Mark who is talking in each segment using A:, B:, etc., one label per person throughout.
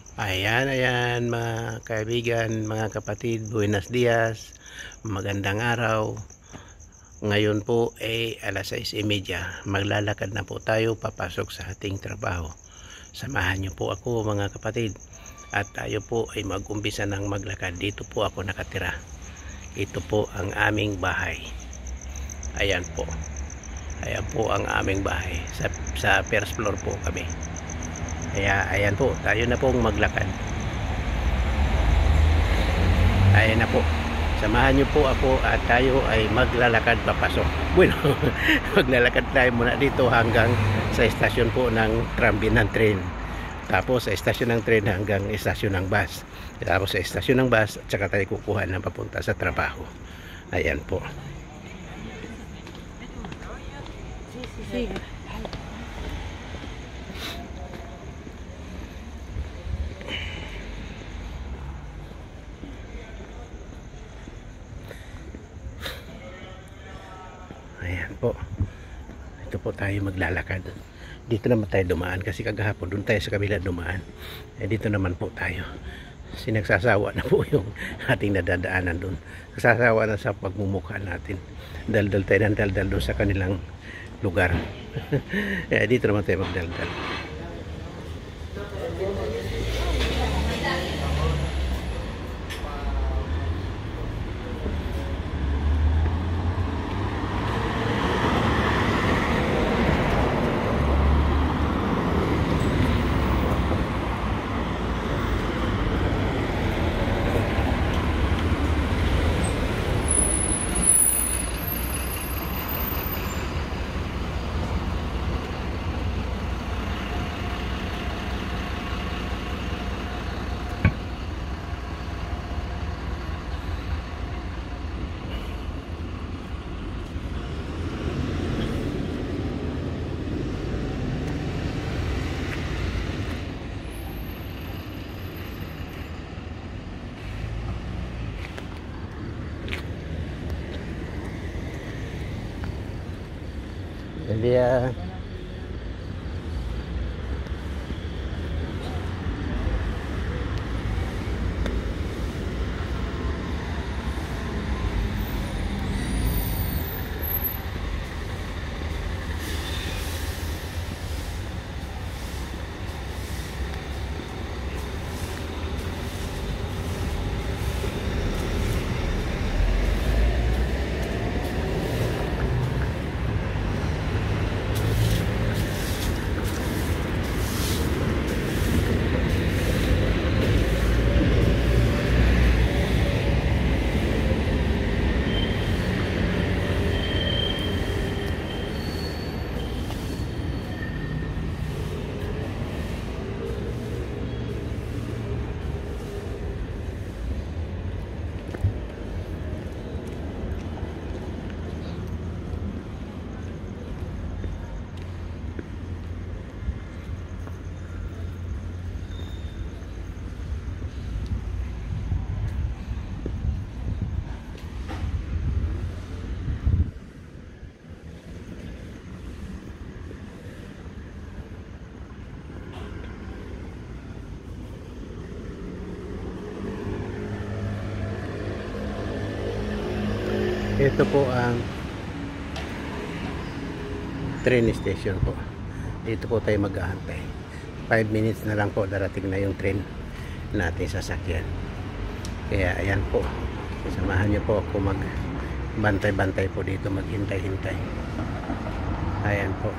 A: Ayan mga kaibigan, mga kapatid, buenos dias, magandang araw. Ngayon po ay alas 6:30, maglalakad na po tayo papasok sa ating trabaho. Samahan niyo po ako mga kapatid at tayo po ay mag-umpisa ng maglakad. Dito po ako nakatira. Ito po ang aming bahay. Ayan po. Ayan po ang aming bahay. Sa first floor po kami. Kaya ayan po, tayo na pong maglakad. Ayan na po. Samahan niyo po ako at tayo ay maglalakad papasok. Bueno, maglalakad tayo muna dito hanggang sa estasyon po ng trambi ng tren. Tapos sa estasyon ng tren hanggang estasyon ng bus. Tapos sa estasyon ng bus, at saka tayo kukuha ng papunta sa trabaho. Ayan po. Ayan po. Ito po tayo maglalakad. Dito naman tayo dumaan kasi kagahapon doon tayo sa kabila dumaan. Dito naman po tayo. Sinagsasawa na po yung ating nadadaanan doon. Nagsasawa na sa pagmumukha natin. Daldal tayo ng daldal doon sa kanilang lugar. Dito naman tayo magdaldal. Dia ito po ang train station po. Dito po tayo mag-aantay. 5 minutes na lang po darating na yung train natin sasakyan. Kaya ayan po. Samahan niyo po ako magbantay-bantay po dito, maghintay-hintay. Ayan po.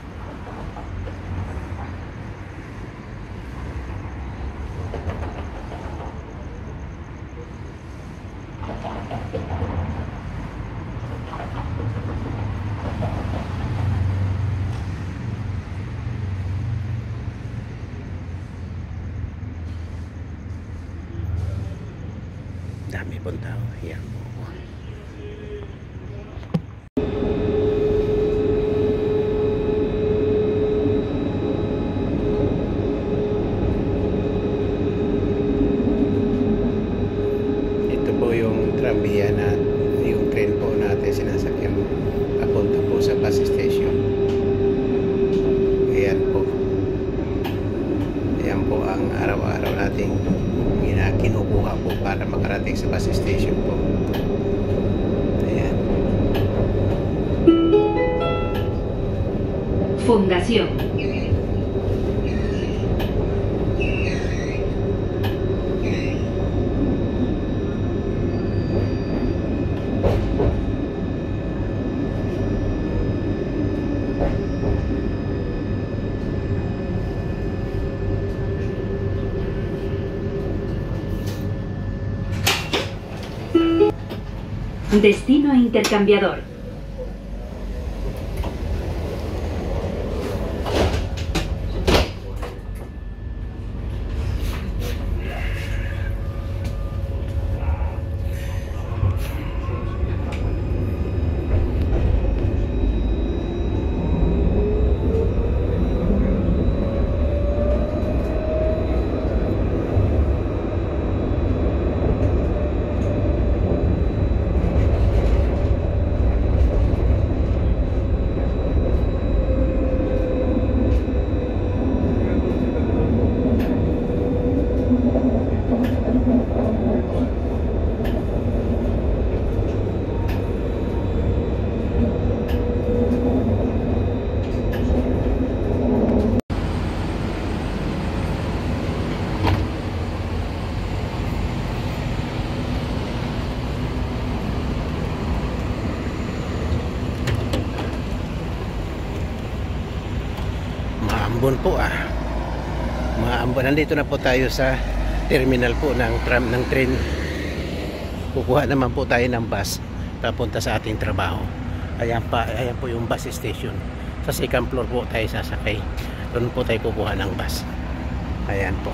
A: Dami pong tao. Ayan po. Ito po yung trambiya na yung train po natin sinasakyan papunta po sa bus station. Ayan po. Ayan po ang araw-araw nating kinukuha po para makarating sa bus station po. Ayan.
B: Fundación. Destino intercambiador.
A: Maambon po Maambon. Nandito na po tayo sa terminal po ng train. Kukuha naman po tayo ng bus papunta sa ating trabaho. Ayan po yung bus station. Sa second floor po tayo sasakay. Doon po tayo kukuha ng bus. Ayan po.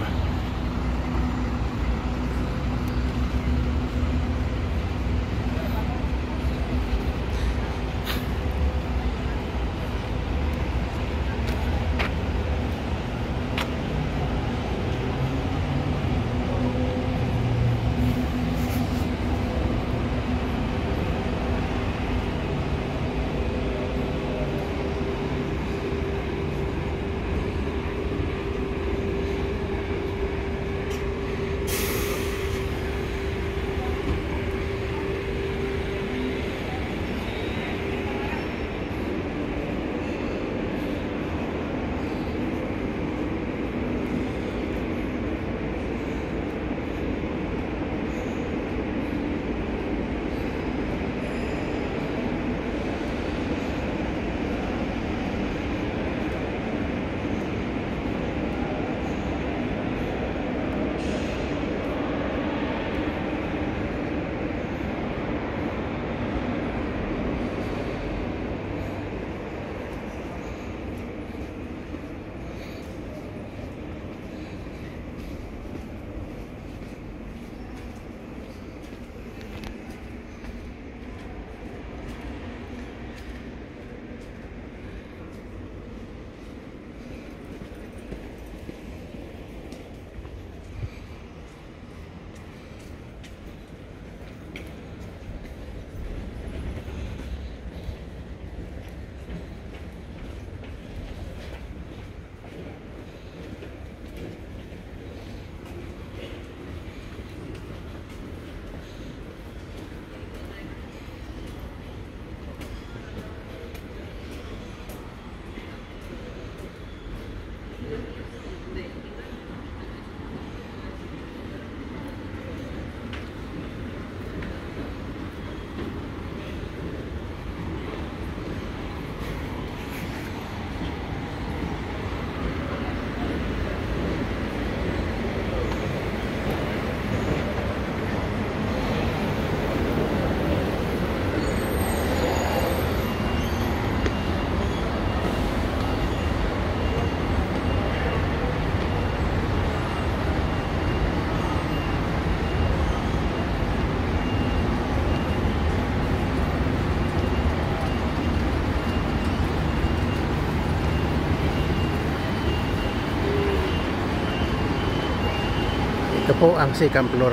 A: Ito po ang second floor.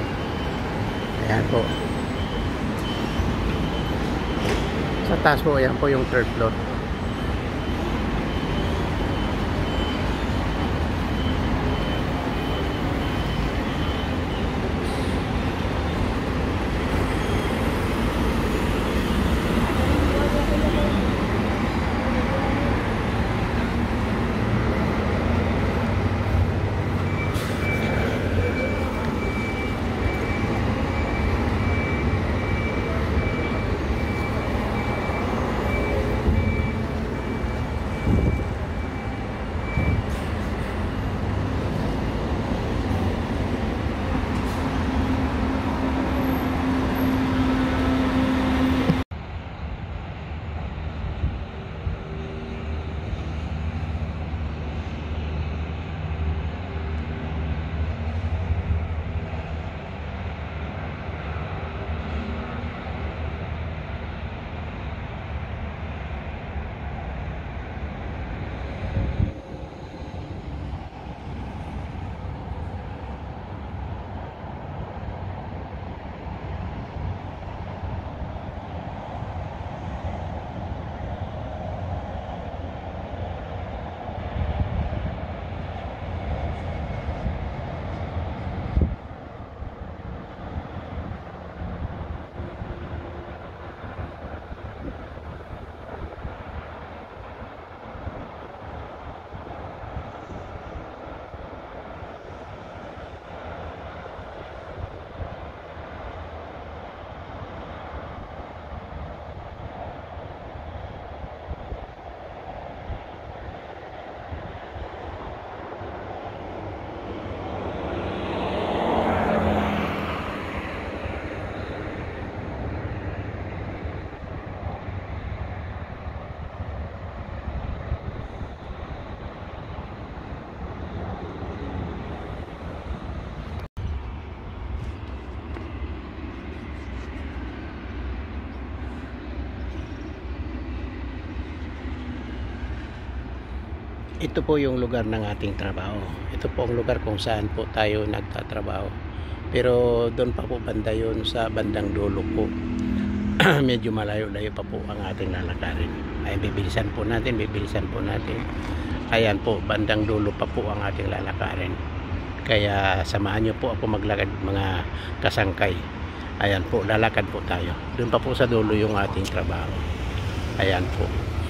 A: Ayan po. Sa taas po, ayan po yung third floor. ito po yung lugar ng ating trabaho. Ito po ang lugar kung saan po tayo nagtatrabaho. Pero doon pa po banda yun, sa bandang dulo po. Medyo malayo-layo pa po ang ating lalakarin. Ay bibilisan po natin. Ayan po, bandang dulo pa po ang ating lalakarin. Kaya samahan nyo po ako maglakad, mga kasangkay. Ayan po, lalakad po tayo. Doon pa po sa dulo yung ating trabaho. Ayan po.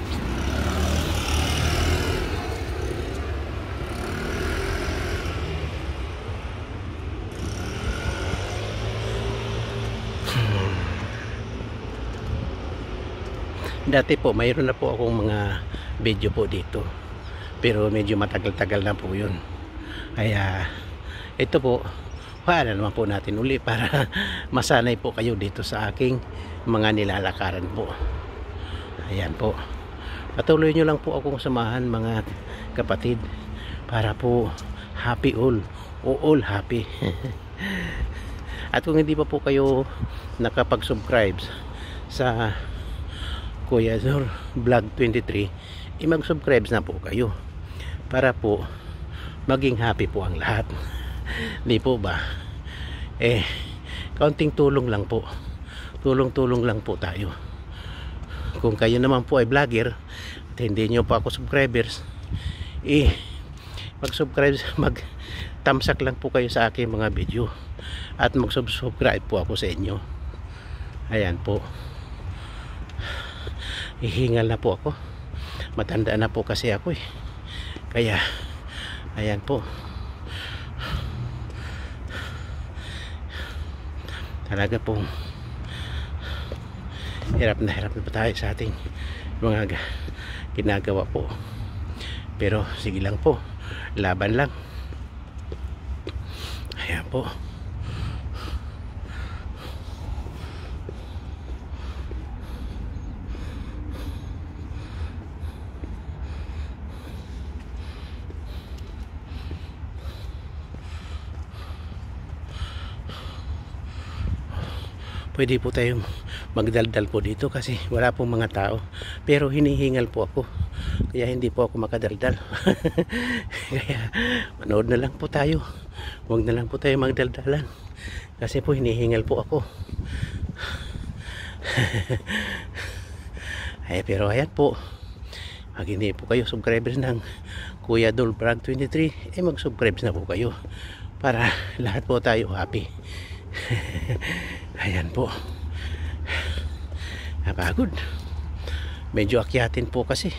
A: Dati po mayroon na po akong mga video po dito, pero medyo matagal-tagal na po yun. Kaya ito po, paano naman po natin uli para masanay po kayo dito sa aking mga nilalakaran po. Ayan po, patuloy nyo lang po akong samahan mga kapatid, para po happy all happy. At kung hindi pa po kayo nakapag-subscribe sa Kuya Dol Vlog 23, mag-subscribe na po kayo para po maging happy po ang lahat. Di po ba? Kaunting tulong lang po. Tulong-tulong lang po tayo. Kung kayo naman po ay vlogger at hindi nyo pa ako subscribers, mag-subscribe, mag-tamsak lang po kayo sa aking mga video at mag-subscribe po ako sa inyo. Ayan po. Hihingal na po ako, matanda na po kasi ako kaya ayan po, talaga pong hirap na po tayo sa ating mga ginagawa po, pero sige lang po, laban lang. Ayan po. Pwede po tayong magdaldal po dito kasi wala pong mga tao, pero hinihingal po ako, kaya hindi po ako makadaldal. Kaya manood na lang po tayo, huwag na lang po tayo magdaldalan kasi po hinihingal po ako. Pero ayan po, pag hindi po kayo subscribers ng Kuya Dol Vlog 23, mag-subscribe na po kayo para lahat po tayo happy. Ayan po, napagod, medyo akyatin po kasi.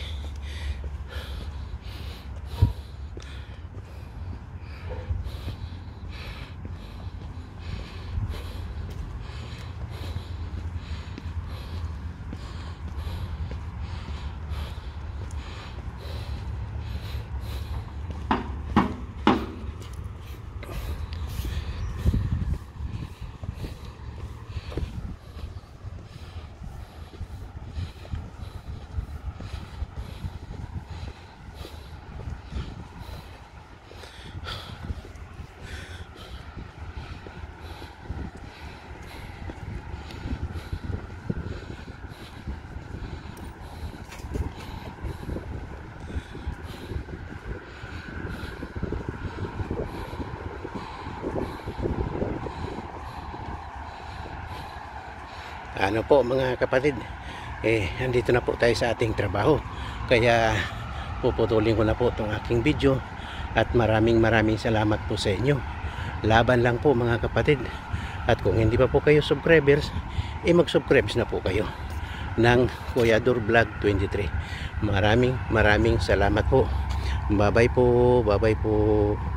A: Ano po mga kapatid, andito na po tayo sa ating trabaho, kaya puputulin ko na po itong aking video at maraming salamat po sa inyo. Laban lang po mga kapatid, at kung hindi pa po kayo subscribers, mag-subscribe na po kayo ng Kuya Dol Vlog 23. Maraming salamat po. Bye bye po.